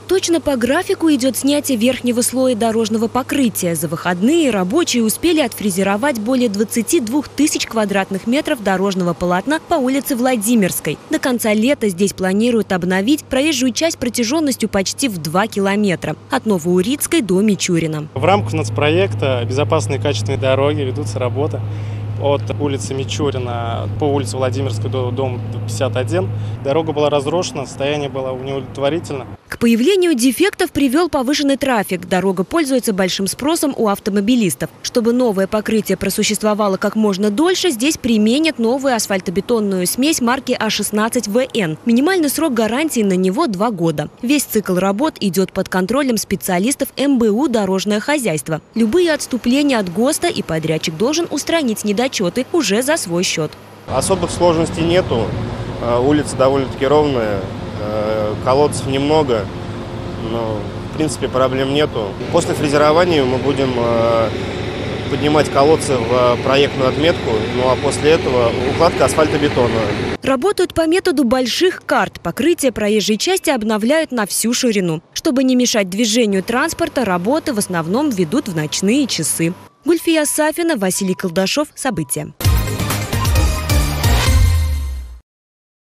Точно по графику идет снятие верхнего слоя дорожного покрытия. За выходные рабочие успели отфрезеровать более 22 тысяч квадратных метров дорожного полотна по улице Владимирской. До конца лета здесь планируют обновить проезжую часть протяженностью почти в 2 километра. От Новоурицкой до Мичурина. В рамках нацпроекта «Безопасные и качественные дороги» ведутся работы от улицы Мичурина по улице Владимирской до дома 51. Дорога была разрушена, состояние было неудовлетворительно. К появлению дефектов привел повышенный трафик. Дорога пользуется большим спросом у автомобилистов. Чтобы новое покрытие просуществовало как можно дольше, здесь применят новую асфальтобетонную смесь марки А16ВН. Минимальный срок гарантии на него 2 года. Весь цикл работ идет под контролем специалистов МБУ «Дорожное хозяйство». Любые отступления от ГОСТа и подрядчик должен устранить недочеты уже за свой счет. Особых сложностей нету. Улица довольно-таки ровная. Колодцев немного, но в принципе проблем нету. После фрезерования мы будем поднимать колодцы в проектную отметку, ну а после этого укладка асфальтобетона. Работают по методу больших карт. Покрытие проезжей части обновляют на всю ширину. Чтобы не мешать движению транспорта, работы в основном ведут в ночные часы. Гульфия Сафина, Василий Колдашов. События.